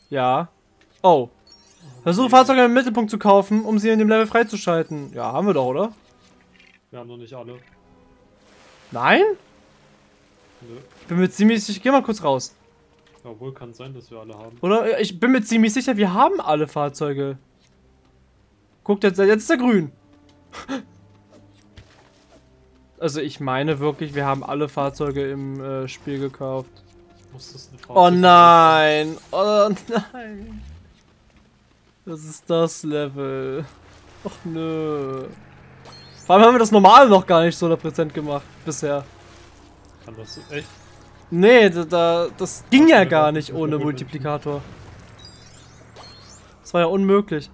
Ja. Oh. Versuche Fahrzeuge im Mittelpunkt zu kaufen, um sie in dem Level freizuschalten. Ja, haben wir doch, oder? Wir haben noch nicht alle. Nein? Nö. Bin mir ziemlich sicher. Geh mal kurz raus. Obwohl, kann sein, dass wir alle haben. Oder? Ich bin mir ziemlich sicher, wir haben alle Fahrzeuge. Guckt jetzt ist er grün. Also ich meine wirklich, wir haben alle Fahrzeuge im Spiel gekauft. Muss das eine Oh Fahrzeug nein! Oh nein! Das ist das Level. Och nö. Vor allem haben wir das Normale noch gar nicht so 100% gemacht bisher. Kann das echt? Nee, das ging ja gar nicht ohne Multiplikator. Das war ja unmöglich.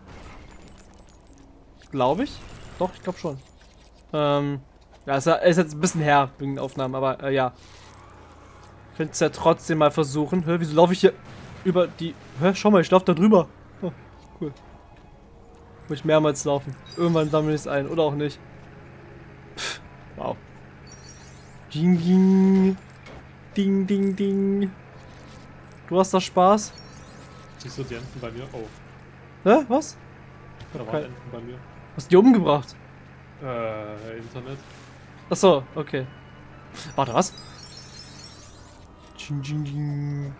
Glaube ich? Doch, ich glaube schon. Ja, ist jetzt ein bisschen her wegen den Aufnahmen, aber ja. Könnt's ja trotzdem mal versuchen. Hä, wieso laufe ich hier über die... Hä, schau mal, ich laufe da drüber. Oh, cool. Muss ich mehrmals laufen. Irgendwann sammle ich es ein, oder auch nicht. Pff, wow. Ding, ding. Ding, ding, ding. Du hast da Spaß? Siehst du die Enten bei mir? Oh, Hä, was? da Okay. waren Enten bei mir. Hast du die umgebracht? Internet. Achso, okay. Warte, was? Ding, ding, ding.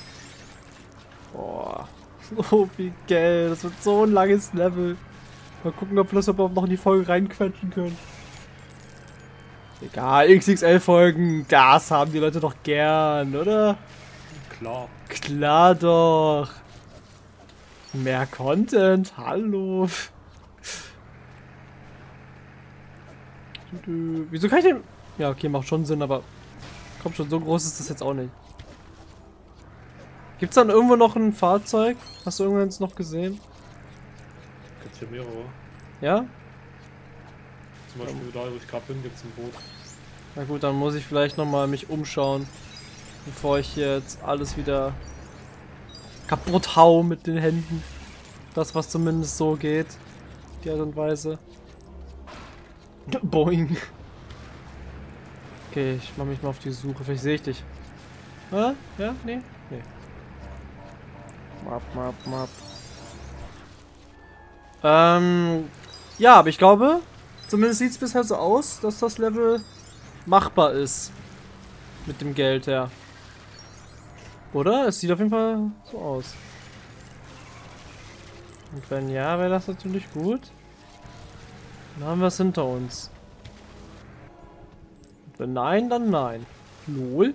Boah. So viel Geld. Das wird so ein langes Level. Mal gucken, ob wir das überhaupt noch in die Folge reinquetschen können. Egal, XXL-Folgen, das haben die Leute doch gern, oder? Klar. Klar doch. Mehr Content, hallo. Wieso kann ich den... Ja, okay, macht schon Sinn, aber... Komm schon, so groß ist das jetzt auch nicht. Gibt's dann irgendwo noch ein Fahrzeug? Hast du irgendwann noch gesehen? Gibt's hier mehrere. Ja? Zum Beispiel da, wo ich gerade bin, gibt's ein Boot. Na gut, dann muss ich vielleicht nochmal mich umschauen, bevor ich jetzt alles wieder kaputt hau mit den Händen. Das, was zumindest so geht. Die Art und Weise. Boing. Okay, ich mache mich mal auf die Suche. Vielleicht sehe ich dich. Hä? Ja? Nee? Nee. Map. Ja, aber ich glaube, zumindest sieht es bisher so aus, dass das Level machbar ist. Mit dem Geld, ja. Oder? Es sieht auf jeden Fall so aus. Und wenn ja, wäre das natürlich gut. Dann haben wir es hinter uns. Und wenn nein, dann nein. Lol.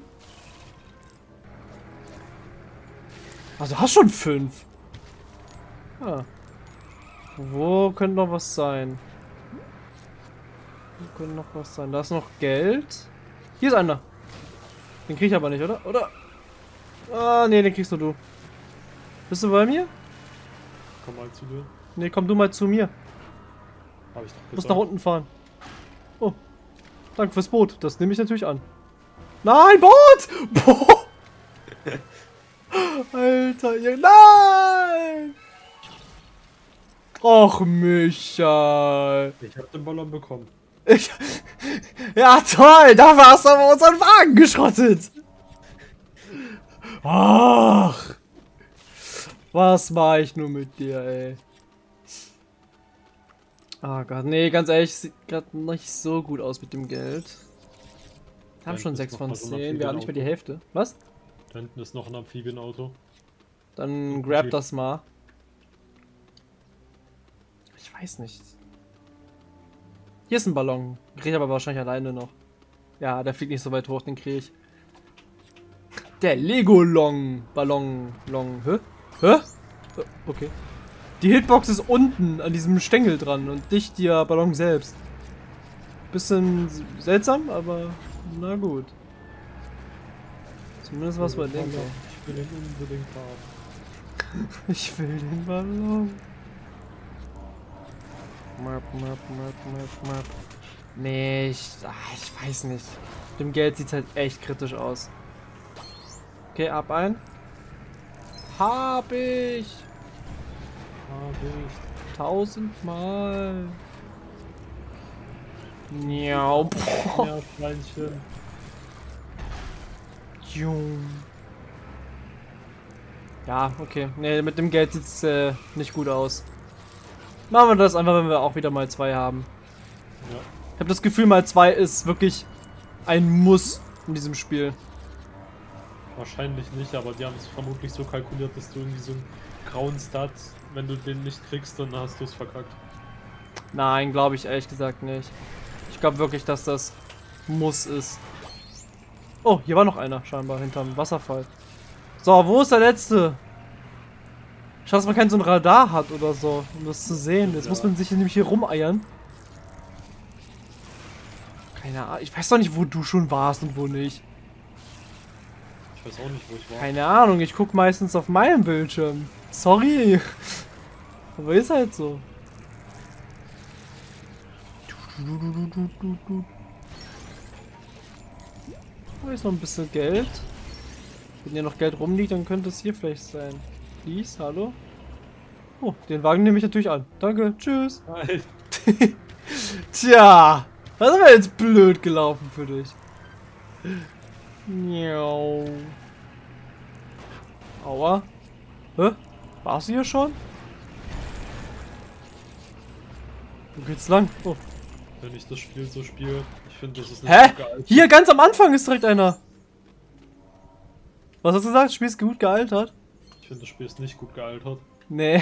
Also hast schon 5. Ah. Wo könnte noch was sein? Wo könnte noch was sein? Da ist noch Geld. Hier ist einer. Den krieg ich aber nicht, oder? Oder? Ah, nee, den kriegst nur du. Bist du bei mir? Komm mal zu dir. Nee, komm du mal zu mir. Hab ich doch Du musst gesagt. nach unten fahren. Oh. Danke fürs Boot. Das nehme ich natürlich an. Nein, Boot! Boot! Alter, nein! Och, Michael. Ich hab den Ballon bekommen. Ja, toll! Da hast du aber unseren Wagen geschrottet! Ach! Was war ich nur mit dir, ey? Ah Gott, nee, ganz ehrlich, sieht gerade nicht so gut aus mit dem Geld. Wir haben Da schon hinten 6 ist von noch mal so ein 10, wir haben nicht mal die Amphibienauto. Hälfte. Was? Da hinten ist noch ein Amphibienauto. Dann grab das mal. Ich weiß nicht. Hier ist ein Ballon. Krieg ich aber wahrscheinlich alleine noch. Ja, der fliegt nicht so weit hoch, den kriege ich. Der Legolong. Ballon. Long. Hä? Hä? Okay. Die Hitbox ist unten an diesem Stängel dran und nicht der Ballon selbst. Bisschen seltsam, aber na gut. Zumindest was bei dem. Ich will den unbedingt haben. Ich will den Ballon. Map. Nee, ich weiß nicht. Mit dem Geld sieht es halt echt kritisch aus. Okay, ab ein. Hab ich. 1000-mal. Miau. Boah. Ja, Schweinchen. Jung. Ja, okay. Nee, mit dem Geld sieht's nicht gut aus. Machen wir das einfach, wenn wir auch wieder mal 2 haben. Ja. Ich habe das Gefühl, mal 2 ist wirklich ein Muss in diesem Spiel. Wahrscheinlich nicht, aber die haben es vermutlich so kalkuliert, dass du irgendwie so einen grauen Stat, wenn du den nicht kriegst, dann hast du es verkackt. Nein, glaube ich ehrlich gesagt nicht. Ich glaube wirklich, dass das Muss ist. Oh, hier war noch einer scheinbar hinterm Wasserfall. So, wo ist der letzte? Schade, dass man kein so ein Radar hat oder so, um das zu sehen. Jetzt muss man sich nämlich hier rumeiern. Keine Ahnung. Ich weiß doch nicht, wo du schon warst und wo nicht. Ich weiß auch nicht, wo ich war. Keine Ahnung, ich gucke meistens auf meinem Bildschirm. Sorry. Aber ist halt so. Da ist noch ein bisschen Geld. Wenn hier noch Geld rumliegt, dann könnte es hier vielleicht sein. Please, hallo? Oh, den Wagen nehme ich natürlich an. Danke, tschüss. Nein. Tja, das wäre jetzt blöd gelaufen für dich. Miau. Aua. Hä? Warst du hier schon? Wo geht's lang? Oh. Wenn ich das Spiel so spiele, ich finde, das ist nicht Hä? so geil. Hier ganz am Anfang ist direkt einer. Was hast du gesagt? Das Spiel ist gut gealtert? Ich finde, das Spiel ist nicht gut gealtert. Nee.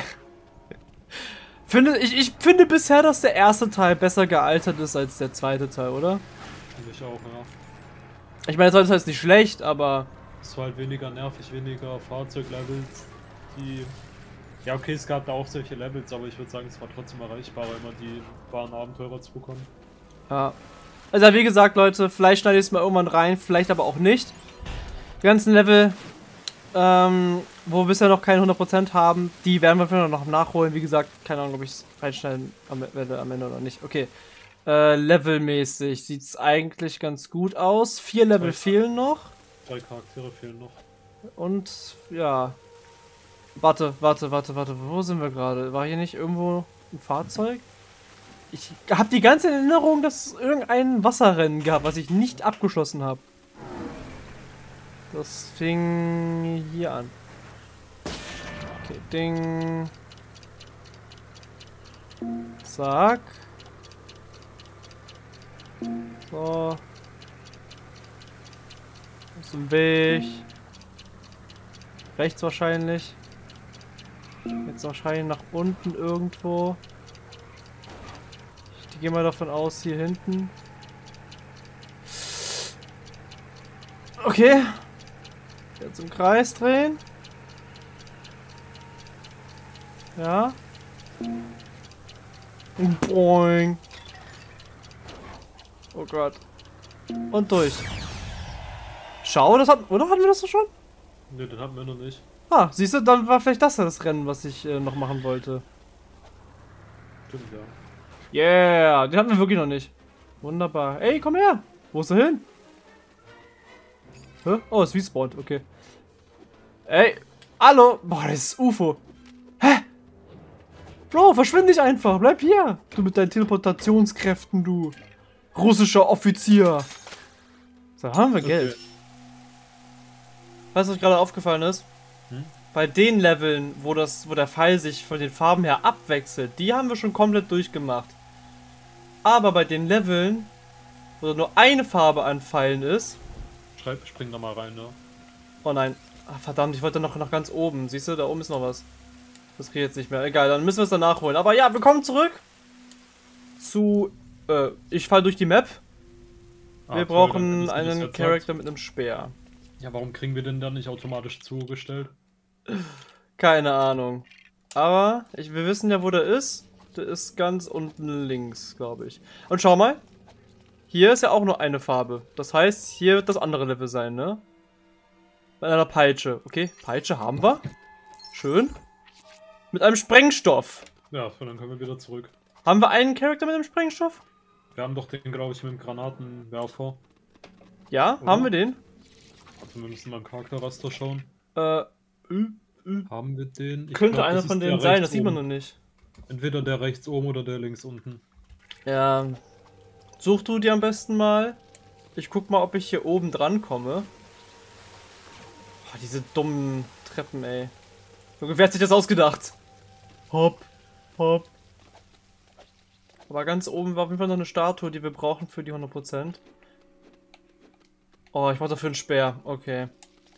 Ich finde bisher, dass der erste Teil besser gealtert ist als der zweite Teil, oder? Finde ich auch, ja. Ich meine, der zweite Teil ist nicht schlecht, aber... Es war halt weniger nervig, weniger Fahrzeuglevels, die... Ja, okay, es gab da auch solche Levels, aber ich würde sagen, es war trotzdem erreichbarer, immer die wahren Abenteurer zu bekommen. Ja. Also wie gesagt, Leute, vielleicht schneide ich es mal irgendwann rein, vielleicht aber auch nicht. Die ganzen Level, wo wir bisher noch keine 100% haben, die werden wir noch nachholen. Wie gesagt, keine Ahnung, ob ich es reinschneiden werde am Ende oder nicht. Okay. Levelmäßig sieht es eigentlich ganz gut aus. 4 Level fehlen noch. 2 Charaktere fehlen noch. Und ja. Warte. Wo sind wir gerade? War hier nicht irgendwo ein Fahrzeug? Ich habe die ganze Erinnerung, dass es irgendein Wasserrennen gab, was ich nicht abgeschlossen habe. Das fing hier an. Okay, Ding. Zack. So. Aus dem Weg. Rechts wahrscheinlich. Jetzt wahrscheinlich nach unten irgendwo. Ich gehe mal davon aus, hier hinten. Okay. Jetzt im Kreis drehen. Ja. Und boing. Oh Gott. Und durch. Schau, das hat... Oder hatten wir das doch schon? Ne, den hatten wir noch nicht. Ah, siehst du, dann war vielleicht das ja das Rennen, was ich noch machen wollte. Stimmt, ja. Yeah, den hatten wir wirklich noch nicht. Wunderbar. Ey, komm her. Wo ist er hin? Hä? Oh, es ist respawned, okay. Ey, hallo. Boah, das ist UFO. Hä? Bro, verschwinde dich einfach. Bleib hier. Du mit deinen Teleportationskräften, du. Russischer Offizier. So, haben wir Geld. Weißt du, was gerade aufgefallen ist? Hm? Bei den Leveln, wo der Pfeil sich von den Farben her abwechselt, die haben wir schon komplett durchgemacht. Aber bei den Leveln, wo nur eine Farbe an Pfeilen ist... Spring da mal rein, ne? Oh nein. Ach, verdammt, ich wollte noch nach ganz oben. Siehst du, da oben ist noch was. Das kriege ich jetzt nicht mehr. Egal, dann müssen wir es dann nachholen. Aber ja, wir kommen zurück zu... ich fall durch die Map. Wir brauchen einen Charakter mit einem Speer. Ja, warum kriegen wir den dann nicht automatisch zugestellt? Keine Ahnung. Aber wir wissen ja, wo der ist. Der ist ganz unten links, glaube ich. Und schau mal. Hier ist ja auch nur eine Farbe. Das heißt, hier wird das andere Level sein, ne? Mit einer Peitsche. Okay, Peitsche haben wir. Schön. Mit einem Sprengstoff. Ja, so, dann können wir wieder zurück. Haben wir einen Charakter mit einem Sprengstoff? Wir haben doch den, glaube ich, mit dem Granatenwerfer. Ja, oder? haben wir den? Also wir müssen mal im Charakterraster schauen. Haben wir den? Ich könnte glaub, einer das ist von der denen sein, das rechts sieht man oben. noch nicht. Entweder der rechts oben oder der links unten. Ja. Such du dir am besten mal. Ich guck mal, ob ich hier oben dran komme. Oh, diese dummen Treppen, ey. Junge, wer hat sich das ausgedacht? Hopp, hopp. Aber ganz oben war auf jeden Fall noch eine Statue, die wir brauchen für die 100%. Oh, ich brauche dafür einen Speer. Okay.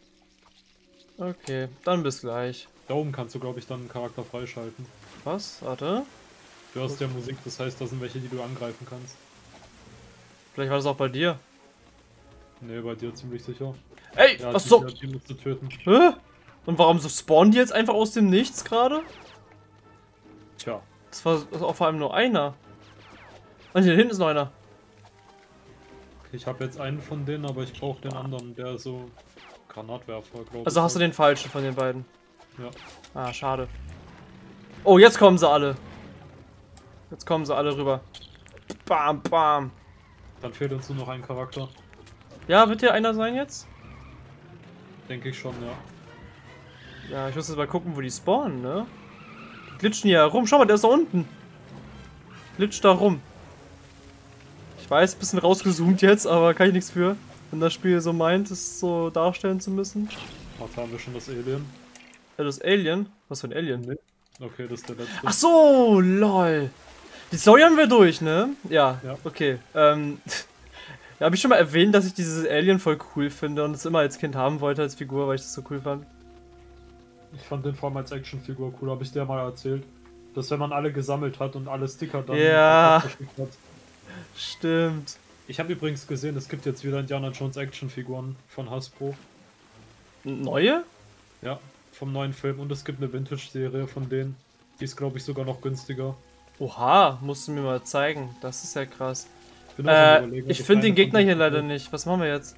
Okay, dann bis gleich. Da oben kannst du, glaube ich, dann einen Charakter freischalten. Was? Warte. Du hast ja Musik, das heißt, da sind welche, die du angreifen kannst. Vielleicht war das auch bei dir. Ne, bei dir ziemlich sicher. Ey, Ja, was so? die musst du töten. Hä? Und warum so spawnen die jetzt einfach aus dem Nichts gerade? Tja. Das war auch vor allem nur einer. Und hier hinten ist noch einer. Okay, ich habe jetzt einen von denen, aber ich brauche den anderen, der so Granatwerfer, glaube ich. Also hast du den falschen von den beiden? Ja. Ah, schade. Oh, jetzt kommen sie alle. Jetzt kommen sie alle rüber. Bam, bam. Dann fehlt uns nur noch ein Charakter. Ja, wird hier einer sein jetzt? Denke ich schon, ja. Ja, ich muss jetzt mal gucken, wo die spawnen, ne? Die glitschen hier herum. Schau mal, der ist da unten. Glitscht da rum. Ich weiß, bisschen rausgezoomt jetzt, aber kann ich nichts für. Wenn das Spiel so meint, es so darstellen zu müssen. Warte, haben wir schon das Alien? Ja, das Alien? Was für ein Alien? Nee. Okay, das ist der letzte. Ach so, lol. Die Story haben wir durch, ne? Ja, Ja. okay. Ja, habe ich schon mal erwähnt, dass ich dieses Alien voll cool finde und es immer als Kind haben wollte als Figur, weil ich das so cool fand. Ich fand den vor allem als Actionfigur cool, habe ich dir mal erzählt. Dass wenn man alle gesammelt hat und alle Sticker dann Ja. verschickt hat. Stimmt. Ich habe übrigens gesehen, es gibt jetzt wieder Indiana Jones Actionfiguren von Hasbro. Neue? Ja, vom neuen Film und es gibt eine Vintage-Serie von denen. Die ist, glaube ich, sogar noch günstiger. Oha, musst du mir mal zeigen. Das ist ja krass. Bin auch am Überlegen, ob Ich finde den eine Gegner von hier denen leider kaufe. nicht. Was machen wir jetzt?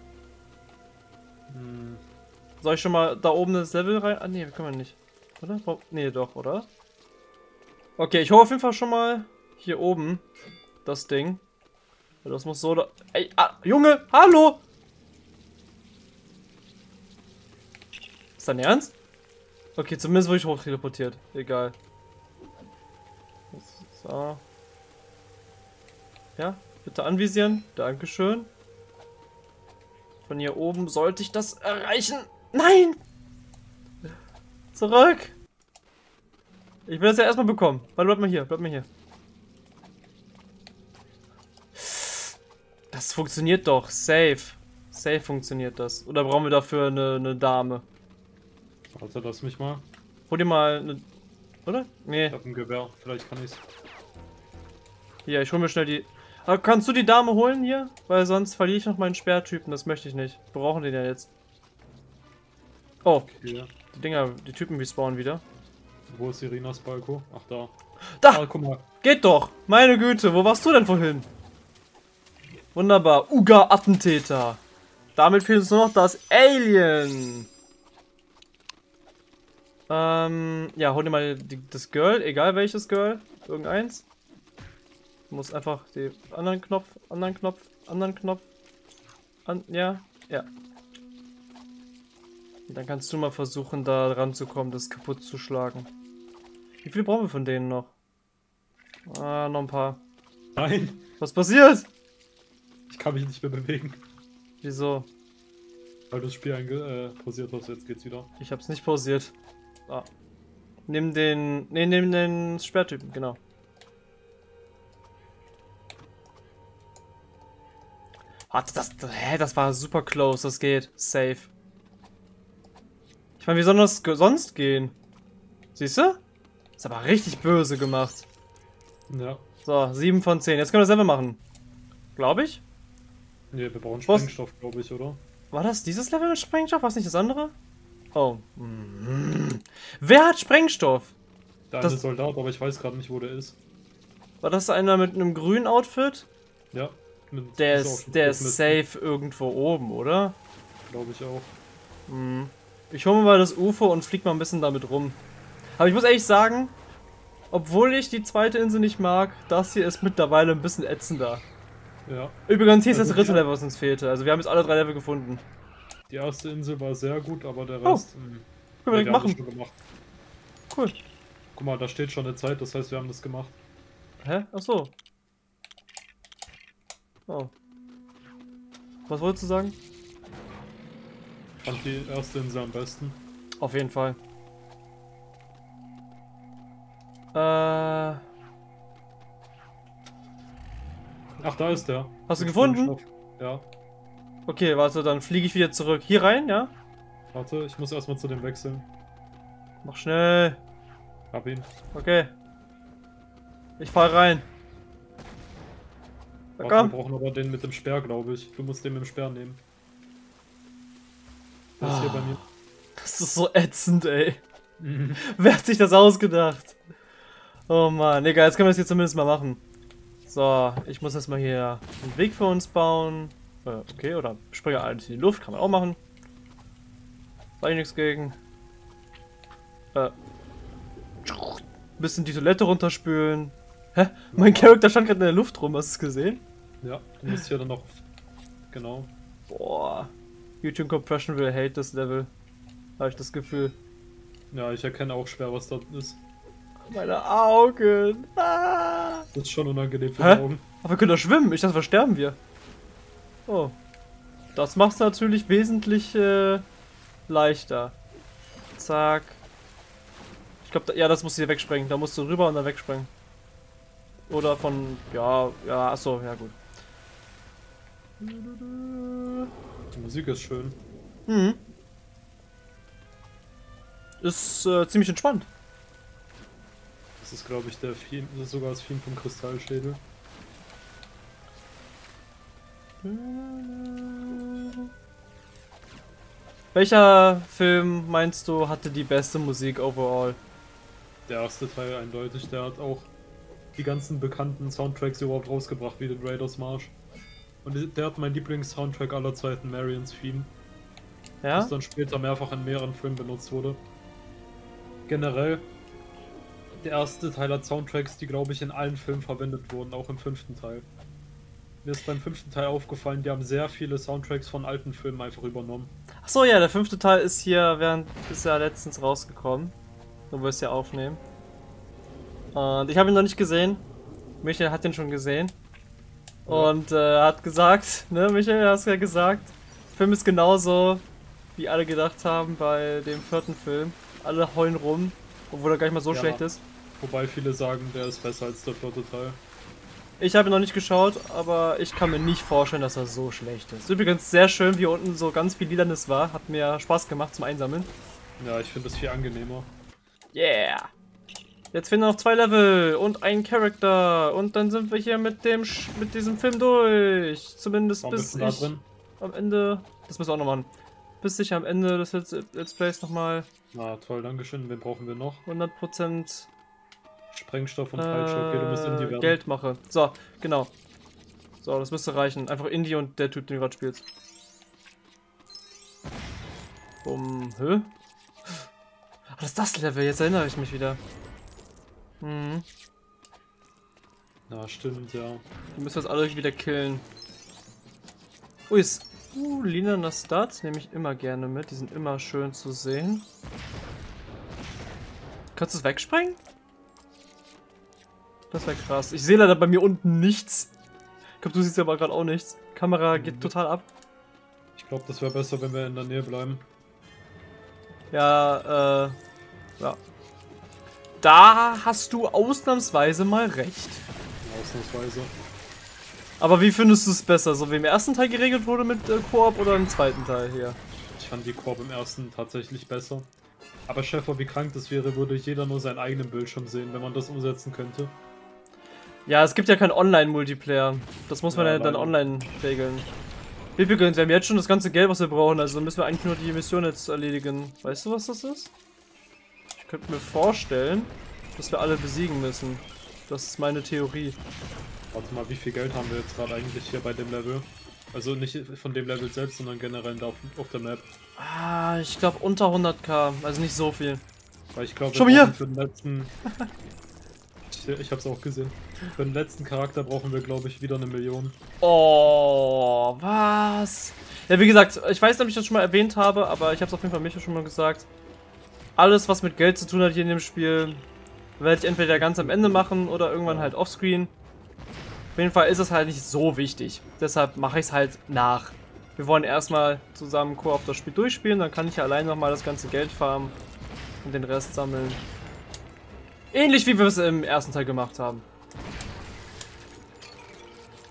Hm, Soll ich schon mal da oben das Level rein? Ah, nee, können wir nicht. Oder? Nee, doch, oder? Okay, ich hole auf jeden Fall schon mal hier oben das Ding. Das muss so da... Ey, Junge, hallo! Ist dein Ernst? Okay, zumindest wurde ich hoch teleportiert. Egal. So. Ja, bitte anvisieren. Dankeschön. Von hier oben sollte ich das erreichen. Nein! Zurück! Ich will das ja erstmal bekommen. Warte, bleib mal hier, bleib mal hier. Das funktioniert doch. Safe. Safe funktioniert das. Oder brauchen wir dafür eine Dame? warte, lass mich mal. Hol dir mal eine... Oder? Nee. Ich habe ein Gewehr, vielleicht kann ich's. Hier, ich hol mir schnell die... Aber kannst du die Dame holen hier? Weil sonst verliere ich noch meinen Sperrtypen. Das möchte ich nicht. Wir brauchen den ja jetzt. Oh, Hier. die Dinger, die Typen respawnen wieder. Wo ist Irinas Balko? Ach, da. Da! Ah, guck mal. Geht doch! Meine Güte, wo warst du denn vorhin? Wunderbar. Uga-Attentäter. Damit fehlt uns nur noch das Alien. Ja, hol dir mal das Girl, egal welches Girl. Irgendeins. Du musst einfach den anderen Knopf. Ja. Und dann kannst du mal versuchen, da ranzukommen, das kaputt zu schlagen. Wie viel brauchen wir von denen noch? Ah, noch ein paar. Nein, Was passiert? ich kann mich nicht mehr bewegen. Wieso? Weil du das Spiel pausiert hast, jetzt geht's wieder. Ich hab's nicht pausiert. Ah. Nimm den. Ne, nimm den Sperrtypen, genau. Warte, das war super close, das geht. Safe. Ich meine, wie soll das sonst gehen? Siehst du? Ist aber richtig böse gemacht. Ja. So, 7 von 10. Jetzt können wir das selber machen. Glaube ich. Ne, wir brauchen Was? Sprengstoff, glaube ich, oder? War das dieses Level mit Sprengstoff? War es nicht das andere? Oh. Wer hat Sprengstoff? Der Das- eine Soldat, aber ich weiß gerade nicht, wo der ist. War das einer mit einem grünen Outfit? Ja. Der ist safe irgendwo oben, oder? Glaube ich auch. Ich hole mir mal das UFO und flieg mal ein bisschen damit rum. Aber ich muss ehrlich sagen, obwohl ich die zweite Insel nicht mag, das hier ist mittlerweile ein bisschen ätzender. Ja. Übrigens, hier ist das Also dritte die- Level, was uns fehlte. Also wir haben jetzt alle 3 Level gefunden. Die erste Insel war sehr gut, aber der Oh, Rest. Können wir die direkt haben das machen. schon gemacht. Cool. Guck mal, da steht schon eine Zeit, das heißt, wir haben das gemacht. Hä? Ach so. Oh. Was wolltest du sagen? Ich fand die erste Insel am besten. Auf jeden Fall. Ach, da ist der. Hast du Mit gefunden? Sprengstoff. Ja. Okay, warte, dann fliege ich wieder zurück. Hier rein, ja? Warte, ich muss erstmal zu dem wechseln. Mach schnell. Hab ihn. Okay. Ich fall rein. Na, Warte, wir komm. brauchen aber den mit dem Speer, glaube ich. Du musst den mit dem Speer nehmen. Der ist hier bei mir. Das ist so ätzend, ey. Mhm. Wer hat sich das ausgedacht? Oh Mann, egal, jetzt können wir das hier zumindest mal machen. So, ich muss erstmal hier einen Weg für uns bauen. Okay, oder springe alles in die Luft, kann man auch machen. Sag ich nichts gegen. Bisschen die Toilette runterspülen. Hä? Mein Charakter stand gerade in der Luft rum, hast du es gesehen? Ja, du musst hier dann noch. Genau. Boah. YouTube Compression will hate das Level. Habe ich das Gefühl. Ja, ich erkenne auch schwer, was dort ist. Meine Augen. Ah. Das ist schon unangenehm für Hä? die Augen. Aber wir können doch schwimmen. Ich dachte, wir sterben wir. Oh. Das macht es natürlich wesentlich leichter. Zack. Ich glaube, ja, das musst du hier wegsprengen. Da musst du rüber und dann wegsprengen. Oder von, ja, achso, ja gut. Die Musik ist schön. Mhm. Ist ziemlich entspannt. Das ist, glaube ich, der Theme, das ist sogar das Theme vom Kristallschädel. Welcher Film meinst du hatte die beste Musik overall? Der erste Teil eindeutig, der hat auch die ganzen bekannten Soundtracks überhaupt rausgebracht, wie den Raiders Marsch. Und der hat mein Lieblings-Soundtrack aller Zeiten, Marions Theme. Ja? Das dann später mehrfach in mehreren Filmen benutzt wurde. Generell, der erste Teil hat Soundtracks, die, glaube ich, in allen Filmen verwendet wurden, auch im 5. Teil. Mir ist beim 5. Teil aufgefallen, die haben sehr viele Soundtracks von alten Filmen einfach übernommen. Achso, ja, der 5. Teil ist hier ist ja letztens rausgekommen. Wo wir es ja aufnehmen. Und ich habe ihn noch nicht gesehen. Michael hat ihn schon gesehen. Ja. Und hat gesagt, ne, Michael, hast ja gesagt, der Film ist genauso, wie alle gedacht haben bei dem 4. Film. Alle heulen rum, obwohl er gar nicht mal so Ja. schlecht ist. Wobei viele sagen, der ist besser als der 4. Teil. Ich habe ihn noch nicht geschaut, aber ich kann mir nicht vorstellen, dass er so schlecht ist. Übrigens sehr schön, wie unten so ganz viel Lilanes war. Hat mir Spaß gemacht zum Einsammeln. Ja, ich finde das viel angenehmer. Yeah! Jetzt fehlen noch 2 Level und ein Charakter und dann sind wir hier mit diesem Film durch. Zumindest Warum bis bist du da ich drin? am Ende, das müssen wir auch noch machen, bis ich am Ende des Let's Plays nochmal Na toll, dankeschön. Wen brauchen wir noch? 100% Sprengstoff und Peitsche. Okay, du musst Indie werden. Geld mache. So, genau. So, das müsste reichen. Einfach Indie und der Typ, den du gerade spielst. Hä? Ach, das ist das Level, jetzt erinnere ich mich wieder. Mhm. Ja, stimmt, ja. Wir müssen das alle wieder killen. Ui, ist. Lilaner Stats nehme ich immer gerne mit. Die sind immer schön zu sehen. Kannst du es wegsprengen? Das wäre krass. Ich sehe leider bei mir unten nichts. Ich glaube, du siehst aber gerade auch nichts. Kamera geht total ab. Ich glaube, das wäre besser, wenn wir in der Nähe bleiben. Ja, ja. Da hast du ausnahmsweise mal recht. Ausnahmsweise. Aber wie findest du es besser? So wie im ersten Teil geregelt wurde mit Koop oder im zweiten Teil hier? Ich fand die Koop im ersten tatsächlich besser. Aber Schäfer, wie krank das wäre, würde jeder nur seinen eigenen Bildschirm sehen, wenn man das umsetzen könnte. Ja, es gibt ja keinen Online-Multiplayer. Das muss man Ja, ja dann leider. online regeln. Übrigens, wir haben jetzt schon das ganze Geld, was wir brauchen, also müssen wir eigentlich nur die Mission jetzt erledigen. Weißt du, was das ist? Ich könnte mir vorstellen, dass wir alle besiegen müssen. Das ist meine Theorie. Warte mal, wie viel Geld haben wir jetzt gerade eigentlich hier bei dem Level? Also nicht von dem Level selbst, sondern generell da auf der Map. Ah, ich glaube unter 100.000, also nicht so viel. Weil ich glaube, Schon hier? für den letzten... ich hab's auch gesehen. Für den letzten Charakter brauchen wir, glaube ich, wieder 1 Million. Oh, was? Ja, wie gesagt, ich weiß nicht, ob ich das schon mal erwähnt habe, aber ich habe es auf jeden Fall Micha schon mal gesagt. Alles, was mit Geld zu tun hat hier in dem Spiel, werde ich entweder ganz am Ende machen oder irgendwann halt offscreen. Auf jeden Fall ist es halt nicht so wichtig. Deshalb mache ich es halt nach. Wir wollen erstmal zusammen Koop das Spiel durchspielen, dann kann ich ja allein nochmal das ganze Geld farmen und den Rest sammeln. Ähnlich wie wir es im ersten Teil gemacht haben.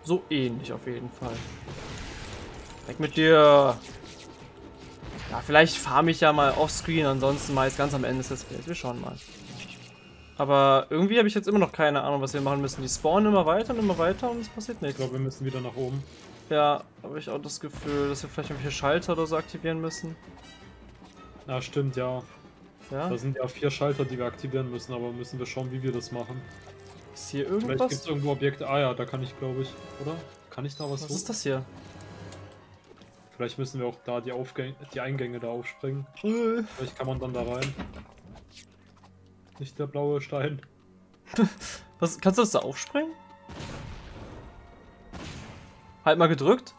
So ähnlich auf jeden Fall. Weg mit dir. Ja, vielleicht farme ich ja mal offscreen, ansonsten meist ganz am Ende ist das Bild. Wir schauen mal. Aber irgendwie habe ich jetzt immer noch keine Ahnung, was wir machen müssen. Die spawnen immer weiter und es passiert Ich nichts. glaube, wir müssen wieder nach oben. Ja, habe ich auch das Gefühl, dass wir vielleicht irgendwelche Schalter oder so aktivieren müssen. Ja, stimmt, ja. Ja? Da sind ja 4 Schalter, die wir aktivieren müssen, aber müssen wir schauen, wie wir das machen. Ist hier Vielleicht gibt irgendwas? es irgendwo Objekte. Ah ja, da kann ich, glaube ich, oder? Kann ich da was Was ist das hier? Vielleicht müssen wir auch da die Eingänge da aufspringen. Vielleicht kann man dann da rein. Nicht der blaue Stein. Was, kannst du das da aufspringen? Halt mal gedrückt?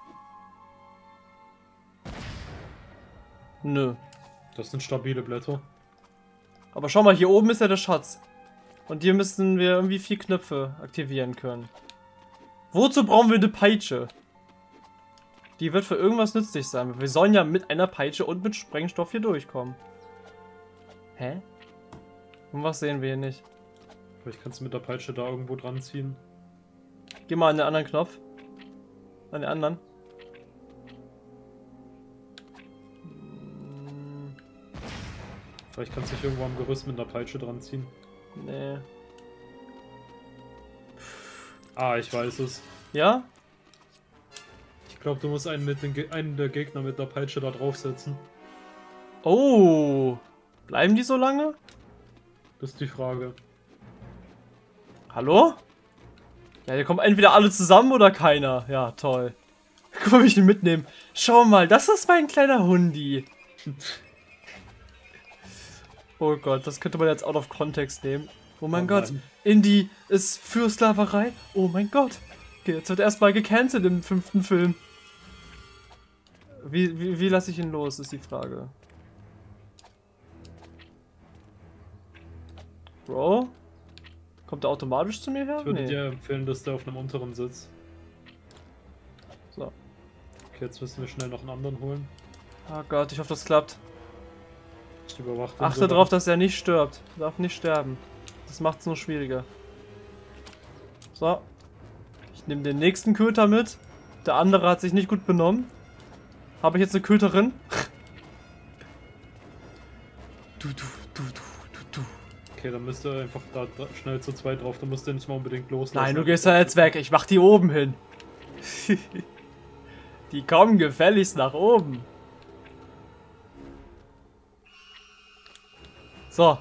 Nö. Das sind stabile Blätter. Aber schau mal, hier oben ist ja der Schatz. Und hier müssen wir irgendwie 4 Knöpfe aktivieren können. Wozu brauchen wir eine Peitsche? Die wird für irgendwas nützlich sein. Wir sollen ja mit einer Peitsche und mit Sprengstoff hier durchkommen. Hä? Und was sehen wir hier nicht? Vielleicht kannst du mit der Peitsche da irgendwo dran ziehen. Geh mal an den anderen Knopf. An den anderen. Vielleicht kannst du dich irgendwo am Gerüst mit einer Peitsche dran ziehen. Nee. Ah, ich weiß es. Ja? Ich glaube, du musst einen der Gegner mit der Peitsche da draufsetzen. Oh. Bleiben die so lange? Das ist die Frage. Hallo? Ja, hier kommen entweder alle zusammen oder keiner. Ja, toll. Guck mal, wie ich ihn mitnehmen. Schau mal, das ist mein kleiner Hundi. Oh Gott, das könnte man jetzt out of context nehmen. Oh mein Gott, nein. Indie ist für Sklaverei. Oh mein Gott. Okay, jetzt wird erstmal gecancelt im 5. Film. Wie lasse ich ihn los, ist die Frage. Bro? Kommt er automatisch zu mir her? Ich würde Nee. dir empfehlen, dass der auf einem unteren sitzt. So. Okay, jetzt müssen wir schnell noch einen anderen holen. Oh Gott, ich hoffe, das klappt. Ich überwache den Achte so darauf, dass er nicht stirbt. Er darf nicht sterben. Das macht es nur schwieriger. So. Ich nehme den nächsten Köter mit. Der andere hat sich nicht gut benommen. Habe ich jetzt eine Köterin? Du. Okay, dann müsst ihr einfach da schnell zu zweit drauf. Dann musst du nicht mal unbedingt loslassen. Nein, du gehst da jetzt weg. Ich mach die oben hin. Die kommen gefälligst nach oben. So.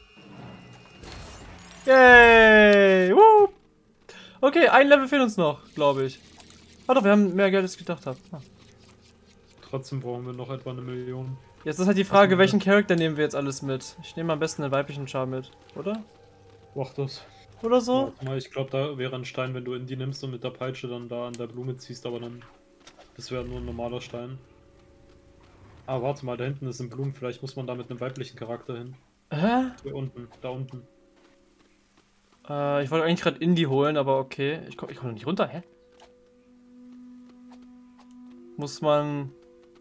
Yay! Woo! Okay, ein Level fehlt uns noch, glaube ich. Ah doch, wir haben mehr Geld als ich gedacht habe. Ah. Trotzdem brauchen wir noch etwa 1 Million. Jetzt ist halt die Frage, welchen Charakter nehmen wir jetzt alles mit? Ich nehme am besten den weiblichen Char mit, oder? Mach das. Oder so? Warte mal, ich glaube, da wäre ein Stein, wenn du Indie nimmst und mit der Peitsche dann da an der Blume ziehst, aber dann. Das wäre nur ein normaler Stein. Ah, warte mal, da hinten ist ein Blumen. Vielleicht muss man da mit einem weiblichen Charakter hin. Hä? Hier unten, da unten. Ich wollte eigentlich gerade Indie holen, aber okay. Ich komm noch nicht runter, hä? Muss man...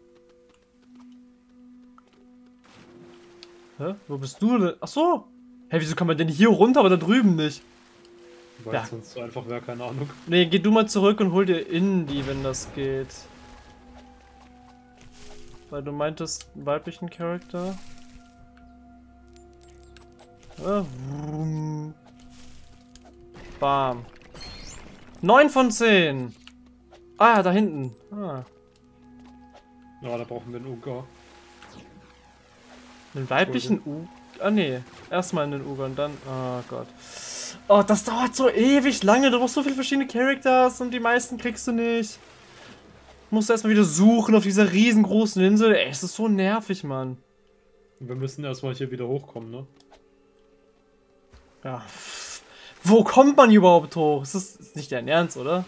Hä? Wo bist du denn? Ach so! Hä, wieso kann man denn hier runter, aber da drüben nicht? Weil Ja. sonst so einfach wäre, keine Ahnung. Nee, geh du mal zurück und hol dir Indie, wenn das geht. Weil du meintest einen weiblichen Charakter. Vroom. Bam. 9 von 10. Ah, da hinten. Ah. Ja, da brauchen wir einen Uga. Einen weiblichen U. Ah, nee. Erstmal einen Uga und dann. Oh Gott. Oh, das dauert so ewig lange. Du brauchst so viele verschiedene Charakters und die meisten kriegst du nicht. Musst du erstmal wieder suchen auf dieser riesengroßen Insel. Ey, es ist so nervig, Mann. Wir müssen erstmal hier wieder hochkommen, ne? Ja. Wo kommt man überhaupt hoch? Ist nicht dein Ernst, oder?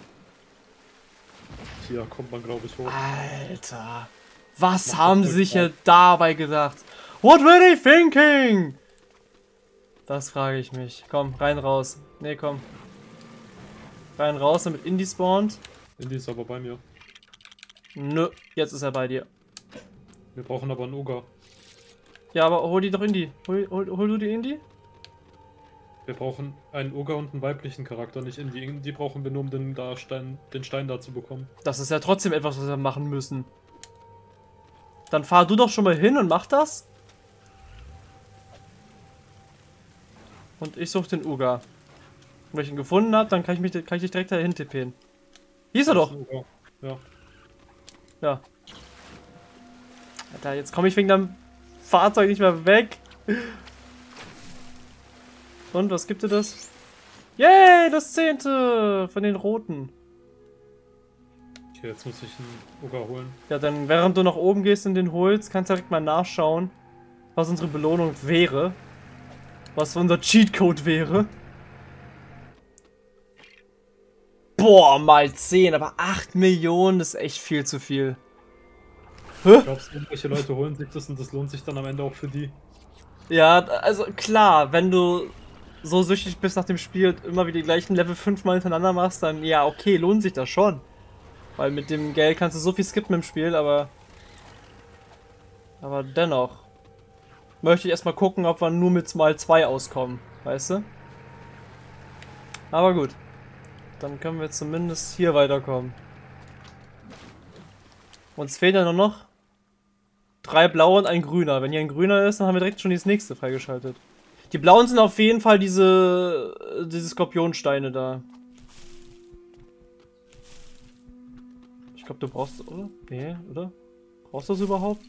Hier kommt man, glaube ich, hoch. Alter. Was Mach haben das sie sich Glück hier dabei gedacht? What were they thinking? Das frage ich mich. Komm, rein, raus. Nee, komm. Rein, raus, damit Indie spawnt. Indie ist aber bei mir. Nö, jetzt ist er bei dir. Wir brauchen aber einen Uga. Ja, aber hol die doch Indie. Hol du die Indie? Wir brauchen einen Oger und einen weiblichen Charakter, nicht Indie. Indie brauchen wir nur, um den Stein da zu bekommen. Das ist ja trotzdem etwas, was wir machen müssen. Dann fahr du doch schon mal hin und mach das. Und ich suche den Uga. Und wenn ich ihn gefunden habe, dann kann ich dich direkt dahin tippen. Hier ist er doch. Ja. Ja. Alter, jetzt komme ich wegen deinem Fahrzeug nicht mehr weg. Und, was gibt dir das? Yay, das 10. von den Roten. Okay, jetzt muss ich einen Oger holen. Ja, dann während du nach oben gehst und den holst, kannst du direkt mal nachschauen, was unsere Belohnung wäre. Was unser Cheatcode wäre. Boah, mal 10, aber 8 Millionen ist echt viel zu viel. Ich glaube, irgendwelche Leute holen sich das und das lohnt sich dann am Ende auch für die. Ja, also klar, wenn du so süchtig bist nach dem Spiel und immer wieder die gleichen Level 5 mal hintereinander machst, dann ja, okay, lohnt sich das schon. Weil mit dem Geld kannst du so viel skippen im Spiel, aber dennoch möchte ich erstmal gucken, ob wir nur mit mal 2 auskommen, weißt du? Aber gut, dann können wir zumindest hier weiterkommen. Uns fehlen ja nur noch 3 blaue und ein grüner. Wenn hier ein grüner ist, dann haben wir direkt schon das nächste freigeschaltet. Die blauen sind auf jeden Fall diese Skorpionsteine da. Ich glaube, du brauchst, oder? Nee, oder? Brauchst du das überhaupt?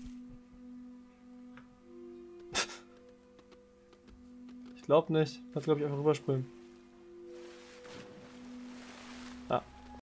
Ich glaube nicht. Kannst, glaube ich, einfach rüberspringen.